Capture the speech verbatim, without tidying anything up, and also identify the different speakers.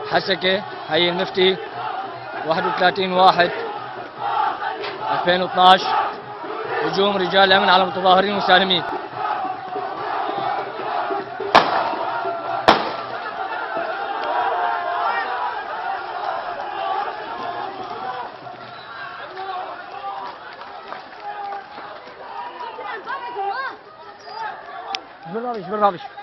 Speaker 1: حسكة هي المفتي واحد وثلاثين واحد ألفين واثنعش. هجوم رجال الأمن على متظاهرين مسالمين. بالرابش بالرابش